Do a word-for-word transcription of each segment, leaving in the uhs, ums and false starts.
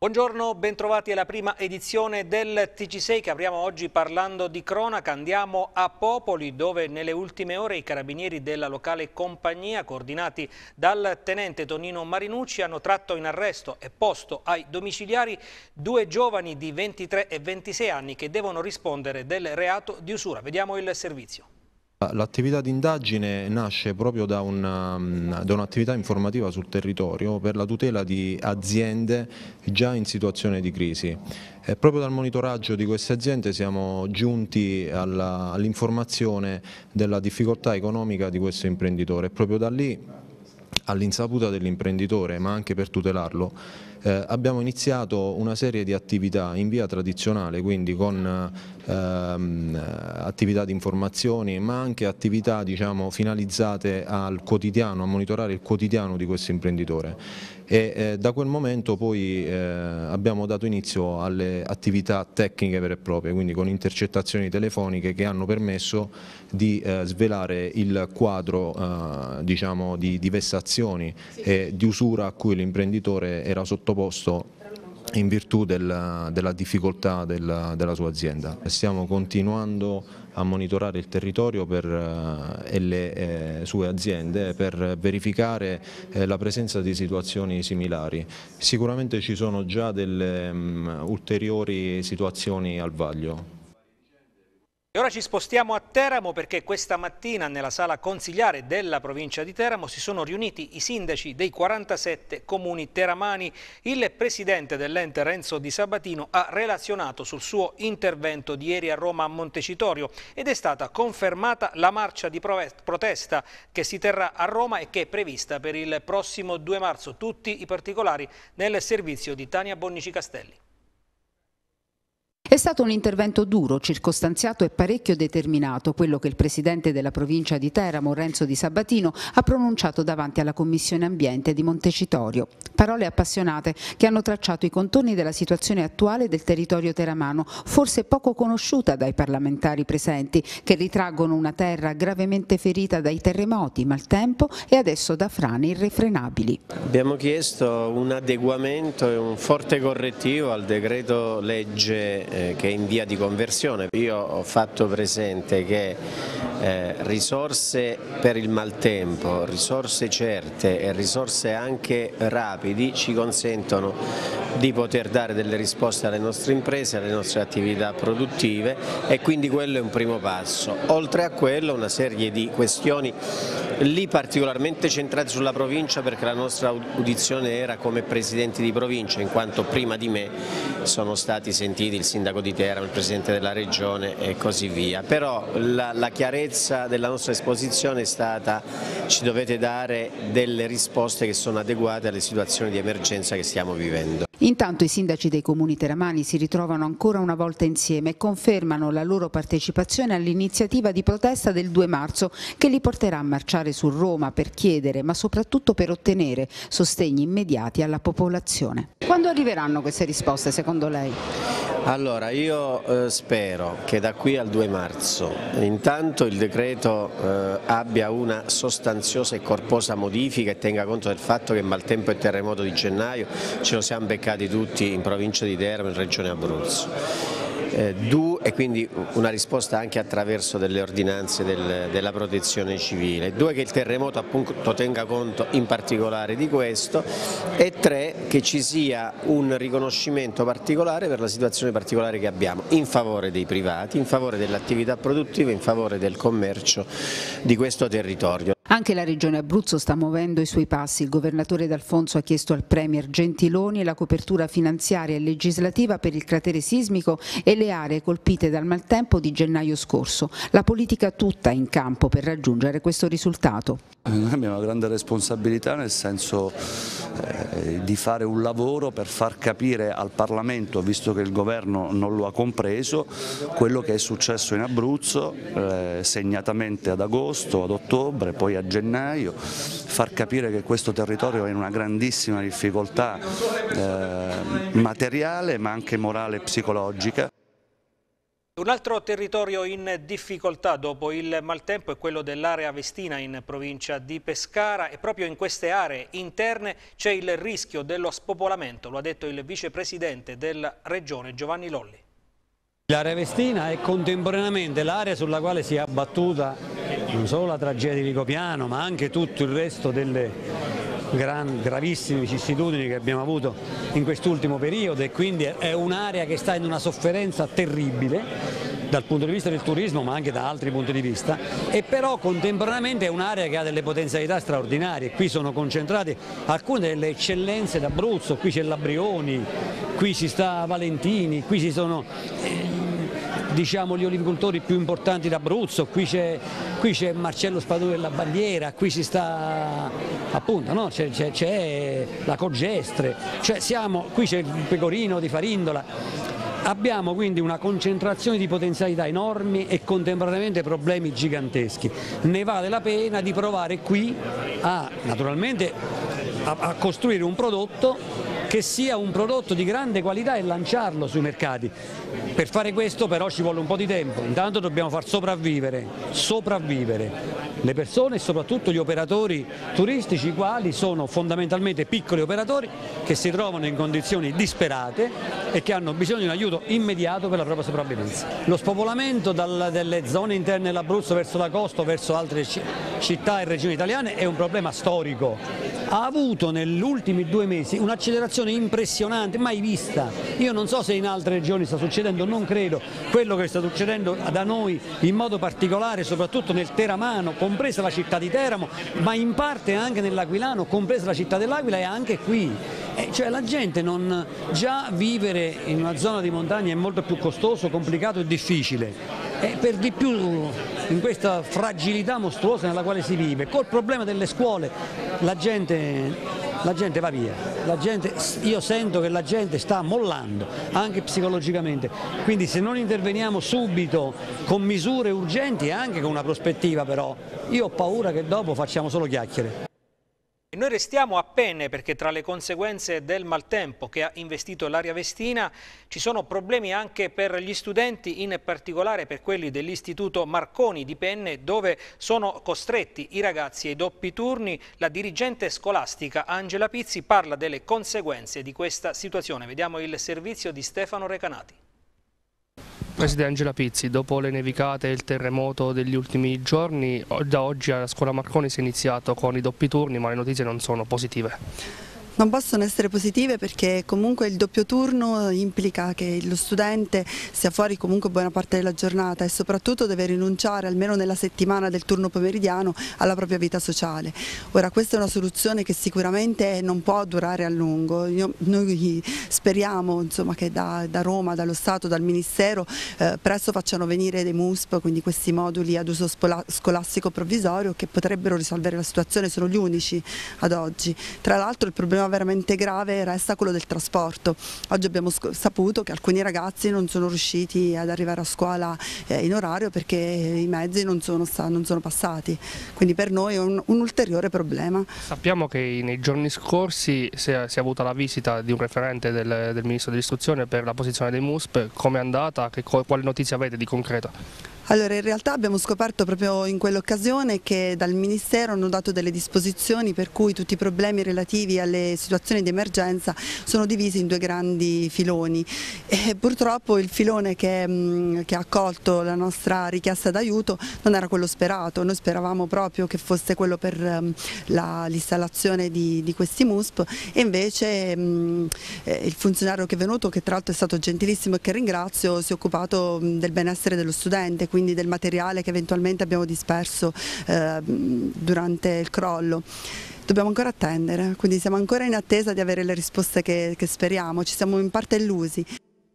Buongiorno, bentrovati alla prima edizione del T G sei che apriamo oggi parlando di cronaca. Andiamo a Popoli, dove nelle ultime ore i carabinieri della locale compagnia, coordinati dal tenente Tonino Marinucci, hanno tratto in arresto e posto ai domiciliari due giovani di ventitré e ventisei anni che devono rispondere del reato di usura. Vediamo il servizio. L'attività di indagine nasce proprio da un'attività informativa sul territorio per la tutela di aziende già in situazione di crisi. E proprio dal monitoraggio di queste aziende siamo giunti all'informazione della difficoltà economica di questo imprenditore e proprio da lì, all'insaputa dell'imprenditore, ma anche per tutelarlo, eh, abbiamo iniziato una serie di attività in via tradizionale, quindi con ehm, attività di informazioni, ma anche attività, diciamo, finalizzate al quotidiano, a monitorare il quotidiano di questo imprenditore. E eh, da quel momento poi eh, abbiamo dato inizio alle attività tecniche vere e proprie, quindi con intercettazioni telefoniche che hanno permesso di eh, svelare il quadro eh, diciamo, di, di vessazioni e di usura a cui l'imprenditore era sottoposto in virtù del, della difficoltà del, della sua azienda. Stiamo continuando a monitorare il territorio per, eh, e le eh, sue aziende per verificare eh, la presenza di situazioni similari. Sicuramente ci sono già delle um, ulteriori situazioni al vaglio. E ora ci spostiamo a Teramo, perché questa mattina nella sala consigliare della provincia di Teramo si sono riuniti i sindaci dei quarantasette comuni teramani. Il presidente dell'ente Renzo Di Sabatino ha relazionato sul suo intervento di ieri a Roma a Montecitorio ed è stata confermata la marcia di protesta che si terrà a Roma e che è prevista per il prossimo due marzo. Tutti i particolari nel servizio di Tania Bonnici Castelli. È stato un intervento duro, circostanziato e parecchio determinato, quello che il presidente della provincia di Teramo, Renzo Di Sabatino, ha pronunciato davanti alla Commissione Ambiente di Montecitorio. Parole appassionate che hanno tracciato i contorni della situazione attuale del territorio teramano, forse poco conosciuta dai parlamentari presenti, che ritraggono una terra gravemente ferita dai terremoti, maltempo e adesso da frane irrefrenabili. Abbiamo chiesto un adeguamento e un forte correttivo al decreto legge che è in via di conversione. Io ho fatto presente che eh, risorse per il maltempo, risorse certe e risorse anche rapidi ci consentono di poter dare delle risposte alle nostre imprese, alle nostre attività produttive, e quindi quello è un primo passo. Oltre a quello una serie di questioni lì particolarmente centrate sulla provincia, perché la nostra audizione era come presidenti di provincia, in quanto prima di me sono stati sentiti il sindaco di Teramo, il presidente della regione e così via. Però la, la chiarezza della nostra esposizione è stata: ci dovete dare delle risposte che sono adeguate alle situazioni di emergenza che stiamo vivendo. Intanto i sindaci dei comuni teramani si ritrovano ancora una volta insieme e confermano la loro partecipazione all'iniziativa di protesta del due marzo, che li porterà a marciare su Roma per chiedere, ma soprattutto per ottenere, sostegni immediati alla popolazione. Quando arriveranno queste risposte secondo lei? Allora, io eh, spero che da qui al due marzo intanto il decreto eh, abbia una sostanziosa e corposa modifica e tenga conto del fatto che maltempo e terremoto di gennaio ce lo siamo beccati tutti in provincia di Teramo e in regione Abruzzo. Eh, due, e quindi una risposta anche attraverso delle ordinanze del, della protezione civile. Due, che il terremoto appunto tenga conto in particolare di questo, e tre, che ci sia un riconoscimento particolare per la situazione particolare che abbiamo in favore dei privati, in favore dell'attività produttiva, in favore del commercio di questo territorio. Anche la Regione Abruzzo sta muovendo i suoi passi. Il governatore D'Alfonso ha chiesto al Premier Gentiloni la copertura finanziaria e legislativa per il cratere sismico e le aree colpite dal maltempo di gennaio scorso. La politica tutta è in campo per raggiungere questo risultato. Noi abbiamo una grande responsabilità, nel senso eh, di fare un lavoro per far capire al Parlamento, visto che il governo non lo ha compreso, quello che è successo in Abruzzo, eh, segnatamente ad agosto, ad ottobre, poi a gennaio, far capire che questo territorio è in una grandissima difficoltà eh, materiale, ma anche morale e psicologica. Un altro territorio in difficoltà dopo il maltempo è quello dell'area Vestina in provincia di Pescara e proprio in queste aree interne c'è il rischio dello spopolamento, lo ha detto il vicepresidente della regione Giovanni Lolli. L'area Vestina è contemporaneamente l'area sulla quale si è abbattuta non solo la tragedia di Rigopiano ma anche tutto il resto delle gran, gravissime vicissitudini che abbiamo avuto in quest'ultimo periodo e quindi è un'area che sta in una sofferenza terribile dal punto di vista del turismo ma anche da altri punti di vista e però contemporaneamente è un'area che ha delle potenzialità straordinarie, qui sono concentrate alcune delle eccellenze d'Abruzzo, qui c'è Labrioni, qui ci sta Valentini, qui ci sono eh, diciamo gli olivicoltori più importanti d'Abruzzo, qui c'è Marcello Spadoni della Bandiera, qui ci sta appunto, no? c'è la Cogestre, cioè siamo, qui c'è il pecorino di Farindola. Abbiamo quindi una concentrazione di potenzialità enormi e contemporaneamente problemi giganteschi. Ne vale la pena di provare qui a, naturalmente, a, a costruire un prodotto che sia un prodotto di grande qualità e lanciarlo sui mercati. Per fare questo però ci vuole un po' di tempo, intanto dobbiamo far sopravvivere, sopravvivere le persone e soprattutto gli operatori turistici, i quali sono fondamentalmente piccoli operatori che si trovano in condizioni disperate e che hanno bisogno di un aiuto immediato per la propria sopravvivenza. Lo spopolamento dal, delle zone interne dell'Abruzzo verso la costa o verso altre città e regioni italiane è un problema storico. Ha avuto negli ultimi due mesi un'accelerazione impressionante, mai vista. Io non so se in altre regioni sta succedendo, non credo. Quello che sta succedendo da noi in modo particolare, soprattutto nel teramano, compresa la città di Teramo, ma in parte anche nell'Aquilano, compresa la città dell'Aquila e anche qui. Eh, cioè la gente non, già vivere in una zona di montagna è molto più costoso, complicato e difficile. E per di più in questa fragilità mostruosa nella quale si vive, col problema delle scuole, la gente, la gente va via, la gente, io sento che la gente sta mollando anche psicologicamente, quindi se non interveniamo subito con misure urgenti e anche con una prospettiva però, io ho paura che dopo facciamo solo chiacchiere. Noi restiamo a Penne perché tra le conseguenze del maltempo che ha investito l'area Vestina ci sono problemi anche per gli studenti, in particolare per quelli dell'Istituto Marconi di Penne, dove sono costretti i ragazzi ai doppi turni. La dirigente scolastica Angela Pizzi parla delle conseguenze di questa situazione. Vediamo il servizio di Stefano Recanati. Presidente Angela Pizzi, dopo le nevicate e il terremoto degli ultimi giorni, da oggi alla scuola Marconi si è iniziato con i doppi turni, ma le notizie non sono positive. Non possono essere positive perché comunque il doppio turno implica che lo studente sia fuori comunque buona parte della giornata e soprattutto deve rinunciare almeno nella settimana del turno pomeridiano alla propria vita sociale. Ora questa è una soluzione che sicuramente non può durare a lungo. Io, noi speriamo insomma, che da, da Roma, dallo Stato, dal Ministero eh, presto facciano venire dei M U S P, quindi questi moduli ad uso scolastico provvisorio che potrebbero risolvere la situazione, sono gli unici ad oggi. Tra l'altro il problema veramente grave resta quello del trasporto. Oggi abbiamo saputo che alcuni ragazzi non sono riusciti ad arrivare a scuola eh, in orario perché i mezzi non sono, non sono passati, quindi per noi è un, un ulteriore problema. Sappiamo che nei giorni scorsi si è, si è avuta la visita di un referente del, del Ministro dell'Istruzione per la posizione dei M U S P, come è andata? Che, quali notizie avete di concreto? Allora in realtà abbiamo scoperto proprio in quell'occasione che dal Ministero hanno dato delle disposizioni per cui tutti i problemi relativi alle situazioni di emergenza sono divisi in due grandi filoni e purtroppo il filone che, mh, che ha accolto la nostra richiesta d'aiuto non era quello sperato, noi speravamo proprio che fosse quello per l'installazione di, di questi M U S P e invece mh, eh, il funzionario che è venuto, che tra l'altro è stato gentilissimo e che ringrazio, si è occupato mh, del benessere dello studente, quindi del materiale che eventualmente abbiamo disperso eh, durante il crollo. Dobbiamo ancora attendere, quindi siamo ancora in attesa di avere le risposte che, che speriamo, ci siamo in parte illusi.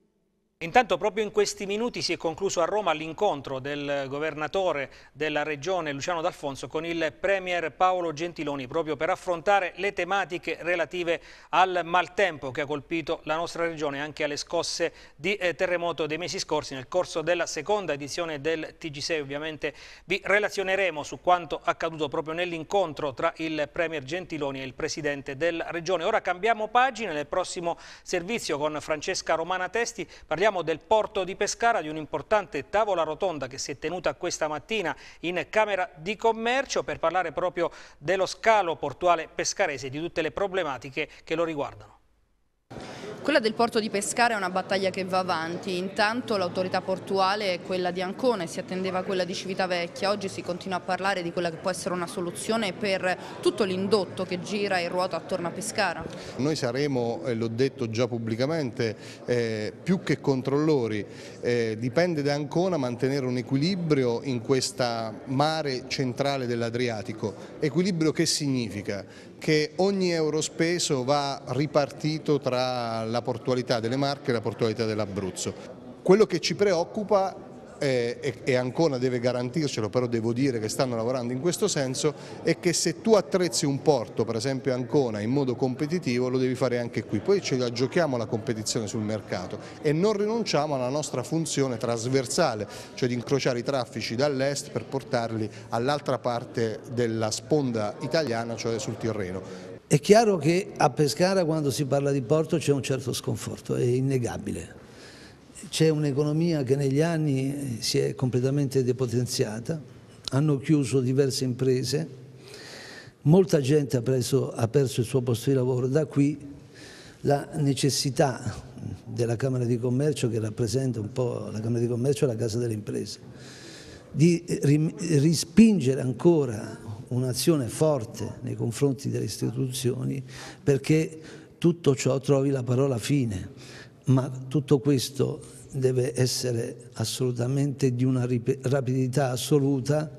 Intanto proprio in questi minuti si è concluso a Roma l'incontro del governatore della regione Luciano D'Alfonso con il premier Paolo Gentiloni proprio per affrontare le tematiche relative al maltempo che ha colpito la nostra regione anche alle scosse di eh, terremoto dei mesi scorsi. Nel corso della seconda edizione del T G sei ovviamente vi relazioneremo su quanto accaduto proprio nell'incontro tra il premier Gentiloni e il presidente della regione. Ora cambiamo pagina, nel prossimo servizio con Francesca Romana Testi parliamo parliamo del porto di Pescara, di un'importante tavola rotonda che si è tenuta questa mattina in Camera di Commercio per parlare proprio dello scalo portuale pescarese e di tutte le problematiche che lo riguardano. Quella del porto di Pescara è una battaglia che va avanti. Intanto l'autorità portuale è quella di Ancona e si attendeva quella di Civitavecchia. Oggi si continua a parlare di quella che può essere una soluzione per tutto l'indotto che gira e ruota attorno a Pescara. Noi saremo, e l'ho detto già pubblicamente, eh, più che controllori. Eh, dipende da Ancona mantenere un equilibrio in questa mare centrale dell'Adriatico. Equilibrio che significa? Che ogni euro speso va ripartito tra la portualità delle Marche e la portualità dell'Abruzzo. Quello che ci preoccupa, eh, e Ancona deve garantircelo, però devo dire che stanno lavorando in questo senso, è che se tu attrezzi un porto, per esempio Ancona, in modo competitivo, lo devi fare anche qui. Poi ce la giochiamo la competizione sul mercato e non rinunciamo alla nostra funzione trasversale, cioè di incrociare i traffici dall'est per portarli all'altra parte della sponda italiana, cioè sul Tirreno. È chiaro che a Pescara, quando si parla di porto, c'è un certo sconforto, è innegabile. C'è un'economia che negli anni si è completamente depotenziata, hanno chiuso diverse imprese, molta gente ha, preso, ha perso il suo posto di lavoro. Da qui la necessità della Camera di Commercio, che rappresenta un po' la Camera di Commercio e la Casa delle Imprese, di rispingere ancora un'azione forte nei confronti delle istituzioni perché tutto ciò trovi la parola fine. Ma tutto questo deve essere assolutamente di una rapidità assoluta,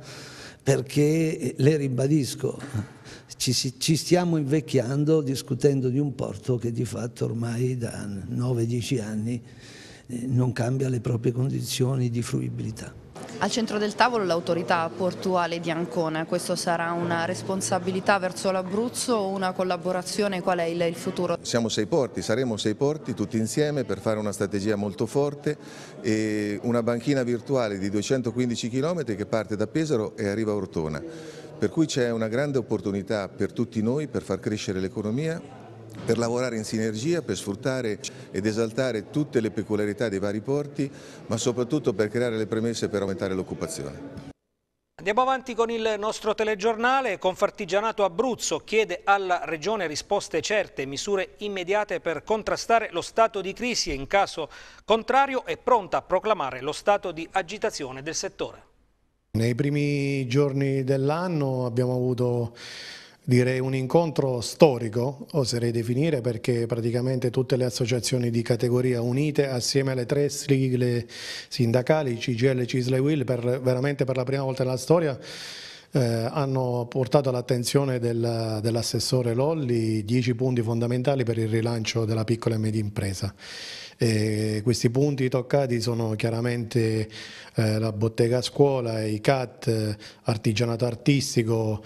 perché, le ribadisco, ci, ci stiamo invecchiando discutendo di un porto che di fatto ormai da nove dieci anni non cambia le proprie condizioni di fruibilità. Al centro del tavolo l'autorità portuale di Ancona. Questo sarà una responsabilità verso l'Abruzzo o una collaborazione? Qual è il, il futuro? Siamo sei porti, saremo sei porti tutti insieme per fare una strategia molto forte e una banchina virtuale di duecentoquindici chilometri che parte da Pesaro e arriva a Ortona. Per cui c'è una grande opportunità per tutti noi per far crescere l'economia, per lavorare in sinergia, per sfruttare ed esaltare tutte le peculiarità dei vari porti, ma soprattutto per creare le premesse per aumentare l'occupazione. Andiamo avanti con il nostro telegiornale. Confartigianato Abruzzo chiede alla Regione risposte certe, misure immediate per contrastare lo stato di crisi e in caso contrario è pronta a proclamare lo stato di agitazione del settore. Nei primi giorni dell'anno abbiamo avuto, direi, un incontro storico, oserei definire, perché praticamente tutte le associazioni di categoria unite assieme alle tre sigle sindacali, C G I L, C I S L e U I L, per, veramente per la prima volta nella storia eh, hanno portato all'attenzione del, dell'assessore Lolli dieci punti fondamentali per il rilancio della piccola e media impresa. E questi punti toccati sono chiaramente eh, la bottega a scuola, i C A T, artigianato artistico,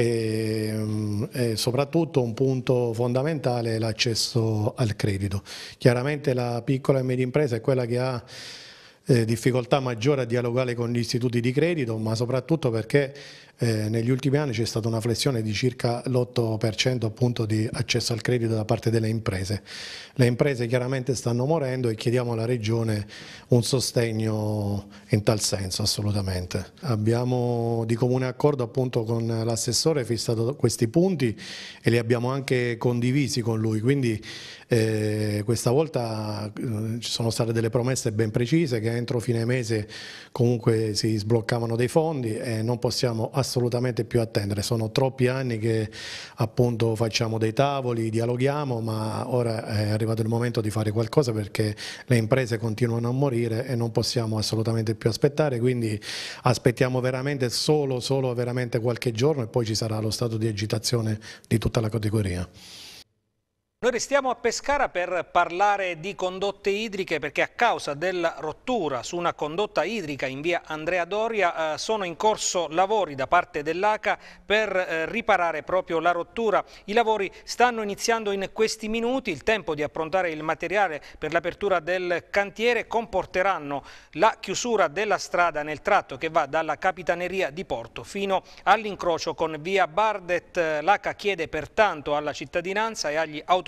E, e soprattutto un punto fondamentale è l'accesso al credito. Chiaramente la piccola e media impresa è quella che ha eh, difficoltà maggiore a dialogare con gli istituti di credito, ma soprattutto perché eh, negli ultimi anni c'è stata una flessione di circa l'otto per cento appunto di accesso al credito da parte delle imprese. Le imprese chiaramente stanno morendo e chiediamo alla Regione un sostegno in tal senso, assolutamente. Abbiamo di comune accordo appunto con l'assessore fissato questi punti e li abbiamo anche condivisi con lui, quindi eh, questa volta eh, ci sono state delle promesse ben precise che entro fine mese comunque si sbloccavano dei fondi e non possiamo assolutamente più attendere. Sono troppi anni che appunto facciamo dei tavoli, dialoghiamo, ma ora è arrivato il momento di fare qualcosa perché le imprese continuano a morire e non possiamo assolutamente più aspettare, quindi aspettiamo veramente solo, solo veramente qualche giorno e poi ci sarà lo stato di agitazione di tutta la categoria. Noi restiamo a Pescara per parlare di condotte idriche perché a causa della rottura su una condotta idrica in via Andrea Doria eh, sono in corso lavori da parte dell'A C A per eh, riparare proprio la rottura. I lavori stanno iniziando in questi minuti, il tempo di approntare il materiale per l'apertura del cantiere comporteranno la chiusura della strada nel tratto che va dalla Capitaneria di Porto fino all'incrocio con via Bardet. L'A C A chiede pertanto alla cittadinanza e agli autori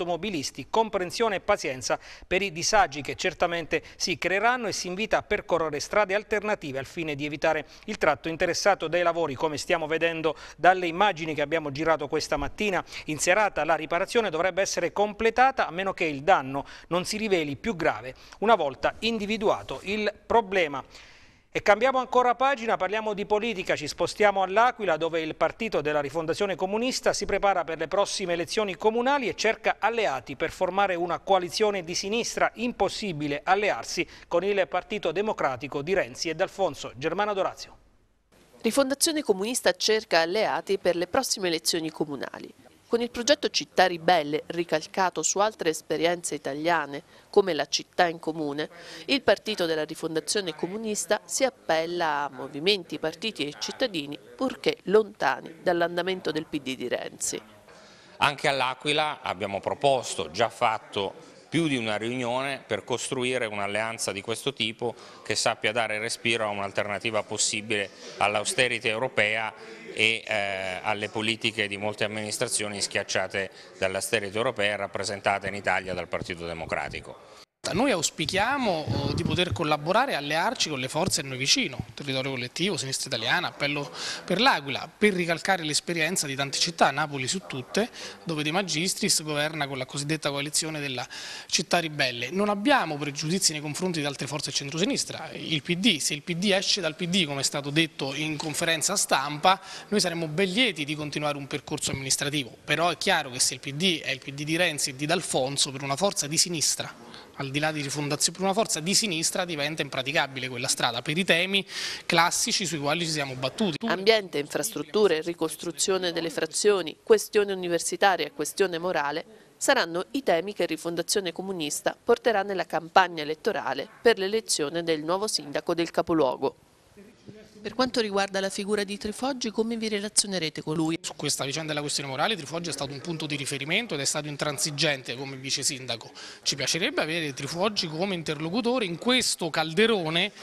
automobilisti, comprensione e pazienza per i disagi che certamente si creeranno, e si invita a percorrere strade alternative al fine di evitare il tratto interessato dai lavori. Come stiamo vedendo dalle immagini che abbiamo girato questa mattina in serata, la riparazione dovrebbe essere completata a meno che il danno non si riveli più grave una volta individuato il problema. E cambiamo ancora pagina, parliamo di politica, ci spostiamo all'Aquila, dove il partito della Rifondazione Comunista si prepara per le prossime elezioni comunali e cerca alleati per formare una coalizione di sinistra. Impossibile allearsi con il Partito Democratico di Renzi e D'Alfonso. Germano Dorazio. Rifondazione Comunista cerca alleati per le prossime elezioni comunali. Con il progetto Città Ribelle, ricalcato su altre esperienze italiane, come la città in comune, il partito della Rifondazione Comunista si appella a movimenti, partiti e cittadini, purché lontani dall'andamento del P D di Renzi. Anche all'Aquila abbiamo proposto, già fatto più di una riunione per costruire un'alleanza di questo tipo che sappia dare respiro a un'alternativa possibile all'austerity europea e eh, alle politiche di molte amministrazioni schiacciate dall'austerity europea rappresentate in Italia dal Partito Democratico. Noi auspichiamo di poter collaborare e allearci con le forze a noi vicino, Territorio Collettivo, Sinistra Italiana, Appello per l'Aquila, per ricalcare l'esperienza di tante città, Napoli su tutte, dove De Magistris governa con la cosiddetta coalizione della Città Ribelle. Non abbiamo pregiudizi nei confronti di altre forze centrosinistra, il P D, se il P D esce dal P D, come è stato detto in conferenza stampa, noi saremmo ben lieti di continuare un percorso amministrativo, però è chiaro che se il P D è il P D di Renzi e di D'Alfonso, per una forza di sinistra, al di là di rifondazione, per una forza di sinistra diventa impraticabile quella strada per i temi classici sui quali ci siamo battuti. Ambiente, infrastrutture, ricostruzione delle frazioni, questione universitaria e questione morale saranno i temi che Rifondazione Comunista porterà nella campagna elettorale per l'elezione del nuovo sindaco del capoluogo. Per quanto riguarda la figura di Trifoggi, come vi relazionerete con lui? Su questa vicenda della questione morale Trifoggi è stato un punto di riferimento ed è stato intransigente come vice sindaco. Ci piacerebbe avere Trifoggi come interlocutore in questo calderone.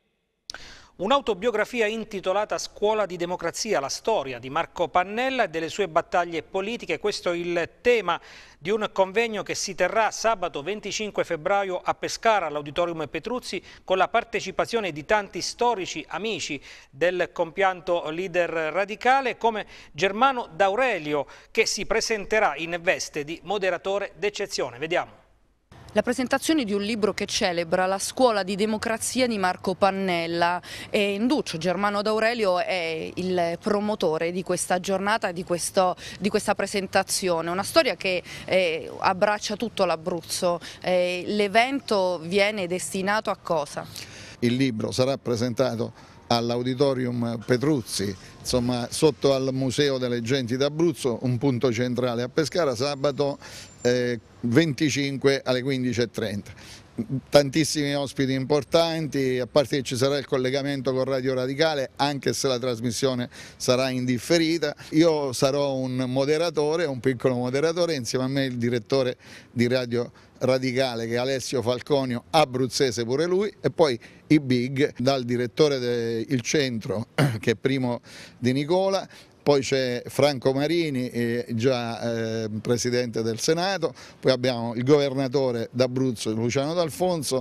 Un'autobiografia intitolata Scuola di democrazia, la storia di Marco Pannella e delle sue battaglie politiche. Questo è il tema di un convegno che si terrà sabato venticinque febbraio a Pescara, all'Auditorium Petruzzi, con la partecipazione di tanti storici amici del compianto leader radicale, come Germano D'Aurelio, che si presenterà in veste di moderatore d'eccezione. Vediamo. La presentazione di un libro che celebra la scuola di democrazia di Marco Pannella e Induccio Germano D'Aurelio è il promotore di questa giornata, di, questo, di questa presentazione. Una storia che eh, abbraccia tutto l'Abruzzo. Eh, l'evento viene destinato a cosa? Il libro sarà presentato all'Auditorium Petruzzi, insomma sotto al Museo delle Genti d'Abruzzo, un punto centrale a Pescara, sabato eh, venticinque alle quindici e trenta. Tantissimi ospiti importanti, a parte che ci sarà il collegamento con Radio Radicale, anche se la trasmissione sarà indifferita. Io sarò un moderatore, un piccolo moderatore, insieme a me il direttore di Radio Radicale che è Alessio Falconio, abruzzese pure lui, e poi i big, dal direttore del centro che è Primo Di Nicola, poi c'è Franco Marini, eh, già eh, presidente del Senato, poi abbiamo il governatore d'Abruzzo Luciano D'Alfonso,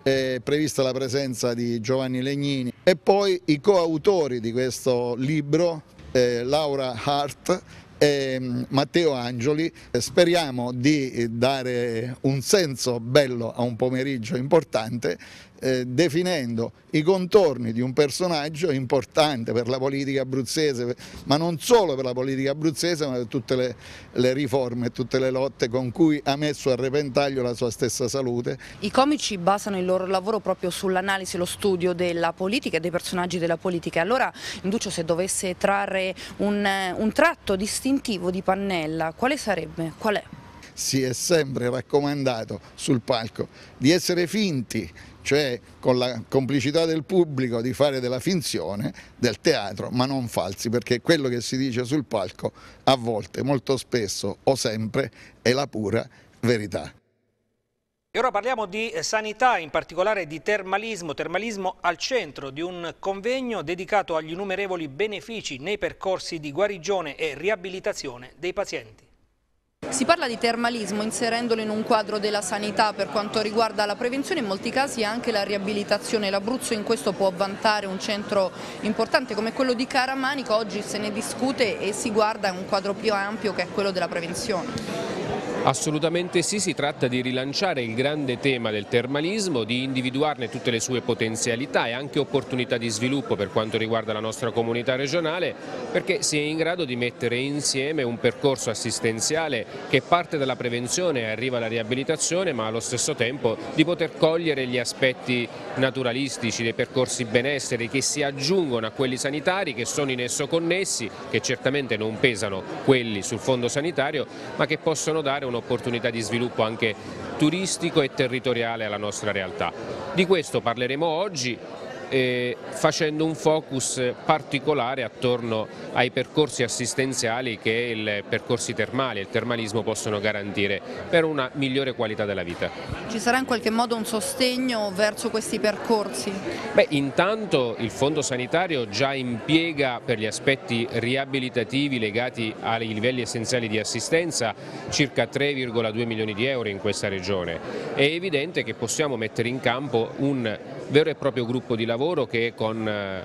è prevista la presenza di Giovanni Legnini e poi i coautori di questo libro, eh, Laura Hart e Matteo Angioli. Speriamo di dare un senso bello a un pomeriggio importante, eh, definendo i contorni di un personaggio importante per la politica abruzzese, ma non solo per la politica abruzzese, ma per tutte le, le riforme e tutte le lotte con cui ha messo a repentaglio la sua stessa salute. I comici basano il loro lavoro proprio sull'analisi e lo studio della politica e dei personaggi della politica. Allora, Induccio, se dovesse trarre un, un tratto distintivo di Pannella, quale sarebbe? Qual è? Si è sempre raccomandato sul palco di essere finti, cioè con la complicità del pubblico di fare della finzione del teatro, ma non falsi, perché quello che si dice sul palco a volte, molto spesso o sempre è la pura verità. E ora parliamo di sanità, in particolare di termalismo, termalismo al centro di un convegno dedicato agli innumerevoli benefici nei percorsi di guarigione e riabilitazione dei pazienti. Si parla di termalismo inserendolo in un quadro della sanità per quanto riguarda la prevenzione, in molti casi anche la riabilitazione. L'Abruzzo in questo può vantare un centro importante come quello di Caramanico, oggi se ne discute e si guarda in un quadro più ampio che è quello della prevenzione. Assolutamente sì, si tratta di rilanciare il grande tema del termalismo, di individuarne tutte le sue potenzialità e anche opportunità di sviluppo per quanto riguarda la nostra comunità regionale, perché si è in grado di mettere insieme un percorso assistenziale che parte dalla prevenzione e arriva alla riabilitazione, ma allo stesso tempo di poter cogliere gli aspetti naturalistici dei percorsi benessere che si aggiungono a quelli sanitari, che sono in esso connessi, che certamente non pesano quelli sul fondo sanitario, ma che possono dare un'opportunità di sviluppo anche turistico e territoriale alla nostra realtà. Di questo parleremo oggi, eh, facendo un focus particolare attorno ai percorsi assistenziali che i percorsi termali e il termalismo possono garantire per una migliore qualità della vita. Ci sarà in qualche modo un sostegno verso questi percorsi? Beh, intanto il fondo sanitario già impiega per gli aspetti riabilitativi legati ai livelli essenziali di assistenza circa tre virgola due milioni di euro in questa regione. È evidente che possiamo mettere in campo un vero e proprio gruppo di lavoro che con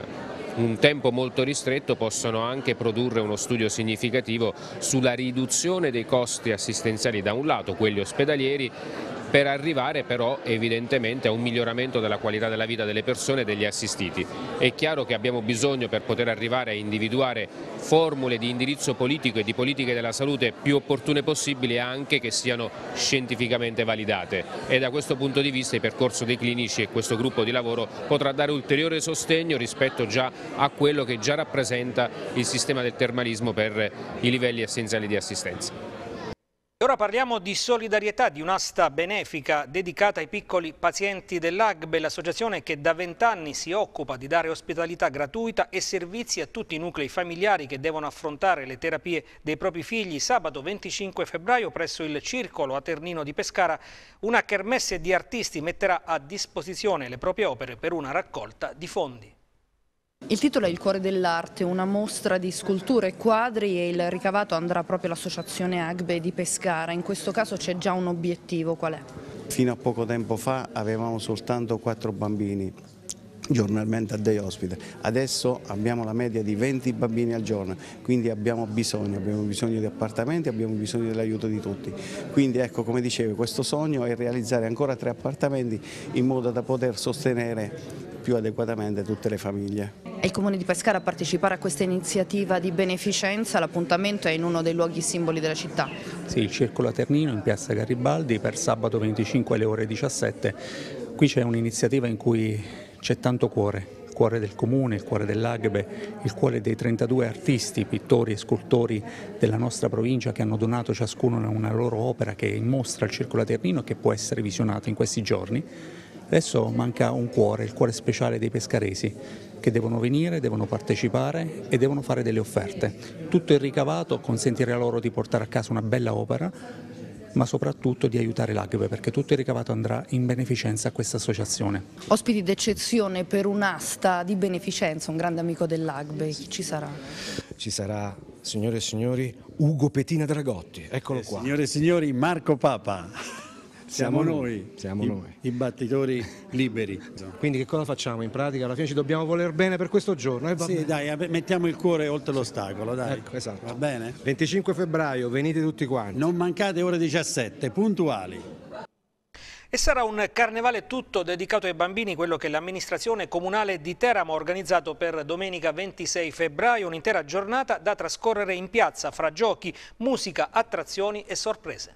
un tempo molto ristretto possono anche produrre uno studio significativo sulla riduzione dei costi assistenziali da un lato, quelli ospedalieri, per arrivare però evidentemente a un miglioramento della qualità della vita delle persone e degli assistiti. È chiaro che abbiamo bisogno, per poter arrivare a individuare formule di indirizzo politico e di politiche della salute più opportune possibili, anche che siano scientificamente validate, e da questo punto di vista il percorso dei clinici e questo gruppo di lavoro potrà dare ulteriore sostegno rispetto già a quello che già rappresenta il sistema del termalismo per i livelli essenziali di assistenza. Ora parliamo di solidarietà, di un'asta benefica dedicata ai piccoli pazienti dell'A G B E, l'associazione che da vent'anni si occupa di dare ospitalità gratuita e servizi a tutti i nuclei familiari che devono affrontare le terapie dei propri figli. Sabato venticinque febbraio presso il Circolo Aternino di Pescara una kermesse di artisti metterà a disposizione le proprie opere per una raccolta di fondi. Il titolo è Il cuore dell'arte, una mostra di sculture e quadri, e il ricavato andrà proprio all'associazione A G B E di Pescara. In questo caso c'è già un obiettivo, qual è? Fino a poco tempo fa avevamo soltanto quattro bambini giornalmente a day hospital, adesso abbiamo la media di venti bambini al giorno, quindi abbiamo bisogno, abbiamo bisogno di appartamenti, abbiamo bisogno dell'aiuto di tutti. Quindi ecco, come dicevo, questo sogno è realizzare ancora tre appartamenti in modo da poter sostenere più adeguatamente tutte le famiglie. È il Comune di Pescara a partecipare a questa iniziativa di beneficenza, l'appuntamento è in uno dei luoghi simboli della città. Sì, il Circolo Aternino in piazza Garibaldi per sabato venticinque alle ore diciassette. Qui c'è un'iniziativa in cui c'è tanto cuore, il cuore del Comune, il cuore dell'A G B E, il cuore dei trentadue artisti, pittori e scultori della nostra provincia che hanno donato ciascuno una loro opera che mostra il Circolo Aternino e che può essere visionato in questi giorni. Adesso manca un cuore, il cuore speciale dei pescaresi, che devono venire, devono partecipare e devono fare delle offerte. Tutto il ricavato consentirà loro di portare a casa una bella opera, ma soprattutto di aiutare l'A G B E, perché tutto il ricavato andrà in beneficenza a questa associazione. Ospiti d'eccezione per un'asta di beneficenza, un grande amico dell'A G B E, chi ci sarà? Ci sarà, signore e signori, Ugo Petina Dragotti, eccolo eh, qua. Signore e signori, Marco Papa. Siamo, siamo noi, noi, siamo i, noi, i battitori liberi. Quindi che cosa facciamo? In pratica alla fine ci dobbiamo voler bene per questo giorno. Eh, sì, dai, mettiamo il cuore oltre l'ostacolo, dai. Ecco, esatto. Va bene? venticinque febbraio, venite tutti quanti. Non mancate ore diciassette, puntuali. E sarà un carnevale tutto dedicato ai bambini, quello che l'amministrazione comunale di Teramo ha organizzato per domenica ventisei febbraio, un'intera giornata da trascorrere in piazza fra giochi, musica, attrazioni e sorprese.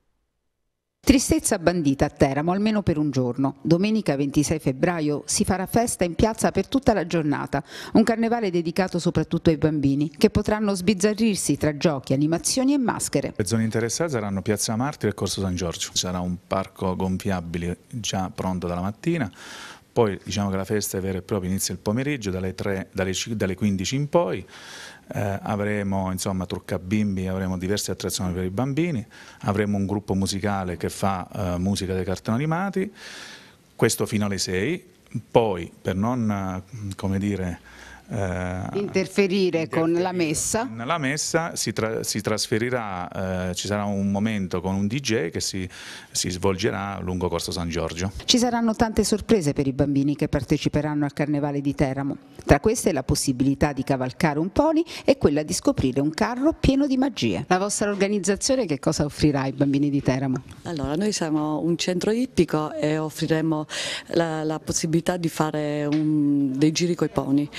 Tristezza bandita a Teramo almeno per un giorno. Domenica ventisei febbraio si farà festa in piazza per tutta la giornata, un carnevale dedicato soprattutto ai bambini che potranno sbizzarrirsi tra giochi, animazioni e maschere. Le zone interessate saranno Piazza Martiri e Corso San Giorgio. Sarà un parco gonfiabile già pronto dalla mattina. Poi diciamo che la festa è vera e propria, inizia il pomeriggio dalle, tre, dalle, dalle quindici in poi. Eh, avremo insomma trucca bimbi, avremo diverse attrazioni per i bambini, avremo un gruppo musicale che fa eh, musica dei cartoni animati, questo fino alle sei, poi per non come dire, eh, interferire, interferire con la messa. La messa si, tra, si trasferirà, eh, ci sarà un momento con un D J che si, si svolgerà lungo Corso San Giorgio. Ci saranno tante sorprese per i bambini che parteciperanno al Carnevale di Teramo. Tra queste la possibilità di cavalcare un pony e quella di scoprire un carro pieno di magie. La vostra organizzazione che cosa offrirà ai bambini di Teramo? Allora, noi siamo un centro ippico e offriremo la, la possibilità di fare un, dei giri coi pony.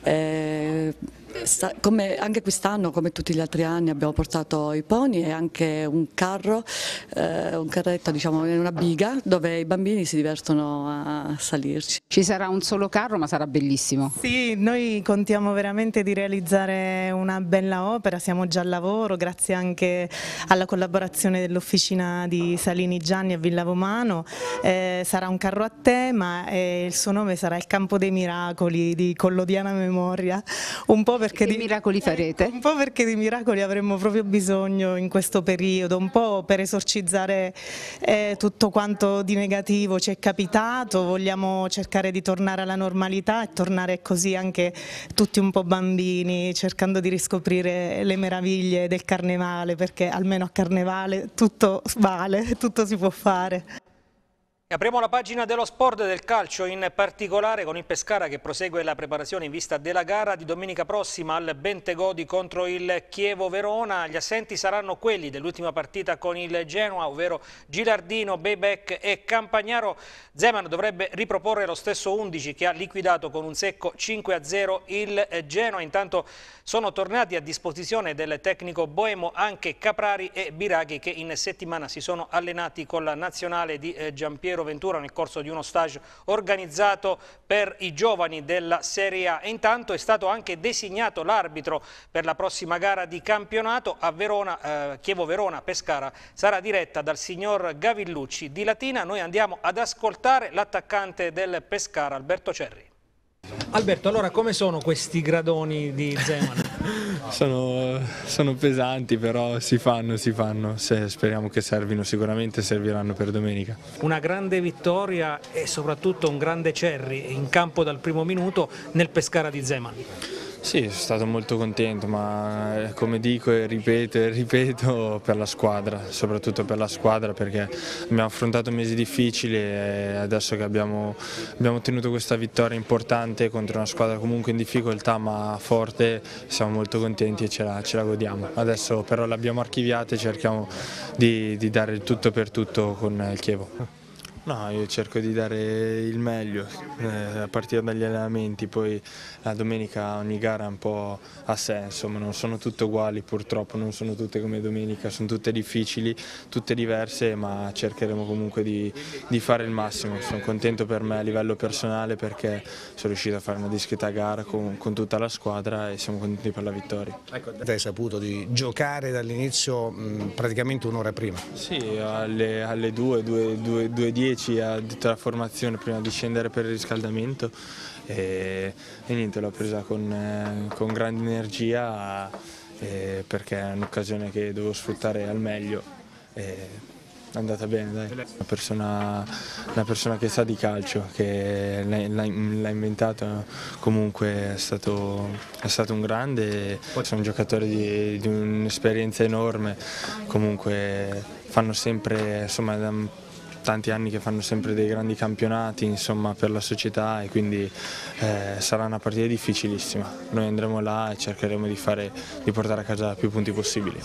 Eh, sta, come, anche quest'anno, come tutti gli altri anni, abbiamo portato i pony e anche un carro, eh, un carretto, diciamo, in una biga dove i bambini si divertono a salirci. Ci sarà un solo carro, ma sarà bellissimo. Sì, noi contiamo veramente di realizzare una bella opera, siamo già al lavoro, grazie anche alla collaborazione dell'officina di Salini Gianni a Villa Vomano. Eh, sarà un carro a tema e il suo nome sarà il Campo dei Miracoli di Collodiana Memoria. Un po' perché che di miracoli farete? Un po' perché di miracoli avremmo proprio bisogno in questo periodo, un po' per esorcizzare eh, tutto quanto di negativo ci è capitato, vogliamo cercare di tornare alla normalità e tornare così anche tutti un po' bambini, cercando di riscoprire le meraviglie del Carnevale, perché almeno a Carnevale tutto vale, tutto si può fare. E apriamo la pagina dello sport e del calcio, in particolare con il Pescara che prosegue la preparazione in vista della gara di domenica prossima al Bentegodi contro il Chievo Verona. Gli assenti saranno quelli dell'ultima partita con il Genoa, ovvero Gilardino, Beibec e Campagnaro. Zeman dovrebbe riproporre lo stesso undici che ha liquidato con un secco cinque a zero il Genoa. Intanto sono tornati a disposizione del tecnico boemo anche Caprari e Biraghi, che in settimana si sono allenati con la nazionale di Giampiero Ventura nel corso di uno stage organizzato per i giovani della Serie A. E intanto è stato anche designato l'arbitro per la prossima gara di campionato a Verona, eh, Chievo Verona Pescara sarà diretta dal signor Gavillucci di Latina. Noi andiamo ad ascoltare l'attaccante del Pescara, Alberto Cerri. Alberto, allora come sono questi gradoni di Zeman? sono, sono pesanti, però si fanno, si fanno. Se speriamo che servino, sicuramente serviranno per domenica. Una grande vittoria e soprattutto un grande Cerri in campo dal primo minuto nel Pescara di Zeman. Sì, sono stato molto contento, ma come dico e ripeto e ripeto, per la squadra, soprattutto per la squadra, perché abbiamo affrontato mesi difficili e adesso che abbiamo, abbiamo ottenuto questa vittoria importante contro una squadra comunque in difficoltà ma forte, siamo molto contenti e ce la, ce la godiamo. Adesso però l'abbiamo archiviata e cerchiamo di, di dare il tutto per tutto con il Chievo. No, io cerco di dare il meglio eh, a partire dagli allenamenti, poi la domenica ogni gara è un po' a sé, insomma non sono tutte uguali purtroppo, non sono tutte come domenica, sono tutte difficili, tutte diverse, ma cercheremo comunque di, di fare il massimo. Sono contento per me a livello personale perché sono riuscito a fare una discreta gara con, con tutta la squadra e siamo contenti per la vittoria. Ecco, hai saputo di giocare dall'inizio praticamente un'ora prima? Sì, alle, alle due, due e dieci a tutta la formazione prima di scendere per il riscaldamento e, e niente, l'ho presa con, eh, con grande energia eh, perché è un'occasione che devo sfruttare al meglio. E, è andata bene, dai. Una persona, una persona che sa di calcio, che l'ha inventato, comunque è stato, è stato un grande, sono un giocatore di, di un'esperienza enorme, comunque fanno sempre, insomma, da tanti anni che fanno sempre dei grandi campionati, insomma, per la società, e quindi eh, sarà una partita difficilissima. Noi andremo là e cercheremo di, fare, di portare a casa più punti possibili.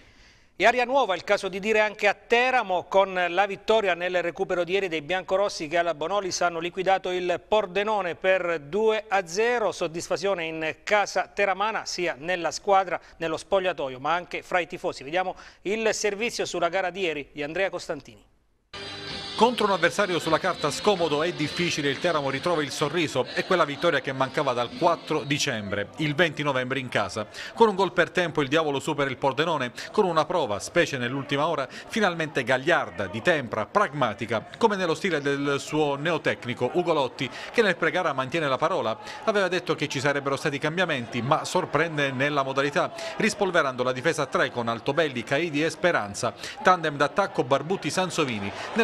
E aria nuova, il caso di dire anche a Teramo, con la vittoria nel recupero di ieri dei biancorossi che alla Bonolis hanno liquidato il Pordenone per due a zero, soddisfazione in casa teramana sia nella squadra, nello spogliatoio, ma anche fra i tifosi. Vediamo il servizio sulla gara di ieri di Andrea Costantini. Contro un avversario sulla carta scomodo e difficile, il Teramo ritrova il sorriso e quella vittoria che mancava dal quattro dicembre, il venti novembre in casa. Con un gol per tempo il Diavolo supera il Pordenone, con una prova, specie nell'ultima ora, finalmente gagliarda, di tempra, pragmatica, come nello stile del suo neotecnico Ugo Lotti, che nel pregara mantiene la parola. Aveva detto che ci sarebbero stati cambiamenti, ma sorprende nella modalità, rispolverando la difesa a tre con Altobelli, Caidi e Speranza. Tandem d'attacco Barbutti-Sansovini. Nel Pordenone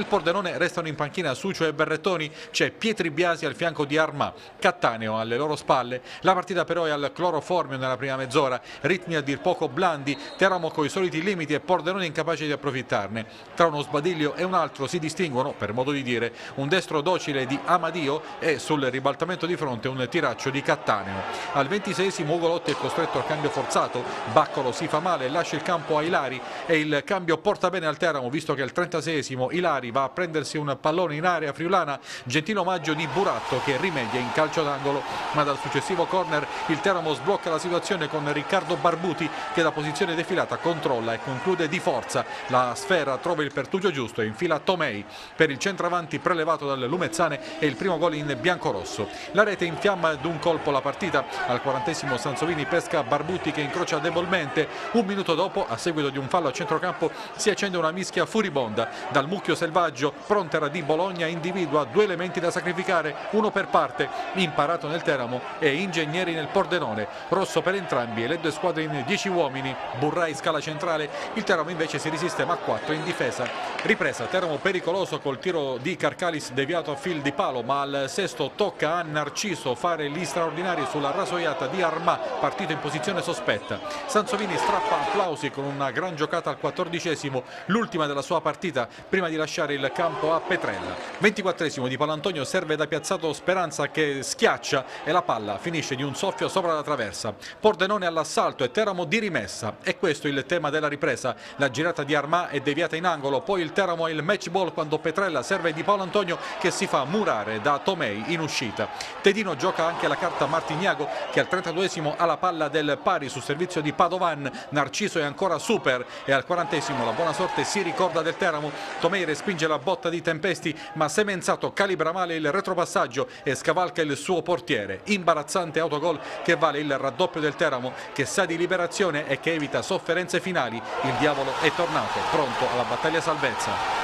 Pordenone restano in panchina Sucio e Berrettoni, c'è Pietri Biasi al fianco di Armà, Cattaneo alle loro spalle. La partita però è al cloroformio nella prima mezz'ora, ritmi a dir poco blandi, Teramo coi soliti limiti e Pordenone incapace di approfittarne. Tra uno sbadiglio e un altro si distinguono, per modo di dire, un destro docile di Amadio e sul ribaltamento di fronte un tiraccio di Cattaneo. Al ventiseiesimo Ugolotti è costretto al cambio forzato, Baccolo si fa male e lascia il campo a Ilari e il cambio porta bene al Teramo, visto che al trentaseiesimo Ilari va a prendersi un pallone in area friulana, gentile omaggio di Buratto che rimedia in calcio d'angolo, ma dal successivo corner il Teramo sblocca la situazione con Riccardo Barbuti che da posizione defilata controlla e conclude di forza, la sfera trova il pertugio giusto e infila Tomei per il centravanti prelevato dal Lumezzane e il primo gol in biancorosso. La rete infiamma d'un colpo la partita, al quarantesimo Sansovini pesca Barbuti che incrocia debolmente, un minuto dopo a seguito di un fallo a centrocampo si accende una mischia furibonda, dal mucchio selvaggio Prontera di Bologna individua due elementi da sacrificare, uno per parte, Imparato nel Teramo e Ingegneri nel Pordenone, rosso per entrambi e le due squadre in dieci uomini, Burrai scala centrale, il Teramo invece si risiste ma quattro in difesa. Ripresa, Teramo pericoloso col tiro di Carcalis deviato a fil di palo, ma al sesto tocca a Narciso fare gli straordinari sulla rasoiata di Armà, partito in posizione sospetta. Sansovini strappa applausi con una gran giocata al quattordicesimo, l'ultima della sua partita prima di lasciare il campo a Petrella. ventiquattresimo di Palantonio serve da piazzato Speranza che schiaccia e la palla finisce di un soffio sopra la traversa. Pordenone all'assalto e Teramo di rimessa. E questo il tema della ripresa. La girata di Armà è deviata in angolo, poi il Teramo ha il match ball quando Petrella serve di Paolo Antonio che si fa murare da Tomei in uscita. Tedino gioca anche la carta Martignago che al trentaduesimo ha la palla del pari su servizio di Padovan, Narciso è ancora super e al quarantesimo la buona sorte si ricorda del Teramo, Tomei respinge la botta di Tempesti ma Semenzato calibra male il retropassaggio e scavalca il suo portiere. Imbarazzante autogol che vale il raddoppio del Teramo che sa di liberazione e che evita sofferenze finali. Il diavolo è tornato, pronto alla battaglia salvezza.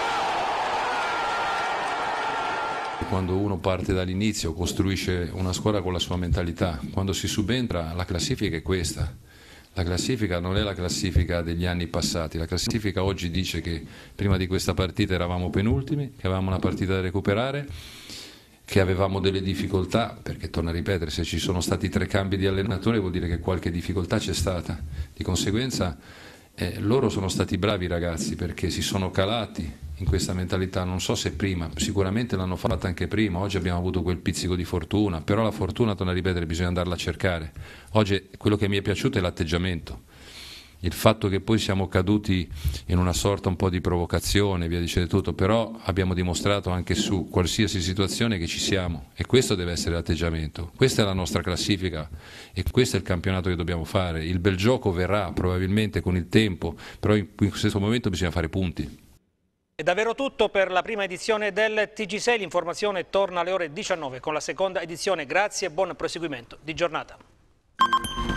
Quando uno parte dall'inizio costruisce una squadra con la sua mentalità, quando si subentra la classifica è questa. La classifica non è la classifica degli anni passati, la classifica oggi dice che prima di questa partita eravamo penultimi, che avevamo una partita da recuperare, che avevamo delle difficoltà, perché torno a ripetere, se ci sono stati tre cambi di allenatore vuol dire che qualche difficoltà c'è stata. Di conseguenza eh, loro sono stati bravi ragazzi perché si sono calati in questa mentalità, non so se prima, sicuramente l'hanno fatta anche prima, oggi abbiamo avuto quel pizzico di fortuna, però la fortuna, torno a ripetere, bisogna andarla a cercare. Oggi quello che mi è piaciuto è l'atteggiamento, il fatto che poi siamo caduti in una sorta un po' di provocazione, via dicendo tutto, però abbiamo dimostrato anche su qualsiasi situazione che ci siamo e questo deve essere l'atteggiamento, questa è la nostra classifica e questo è il campionato che dobbiamo fare. Il bel gioco verrà probabilmente con il tempo, però in questo momento bisogna fare punti. È davvero tutto per la prima edizione del T G sei, l'informazione torna alle ore diciannove con la seconda edizione. Grazie e buon proseguimento di giornata.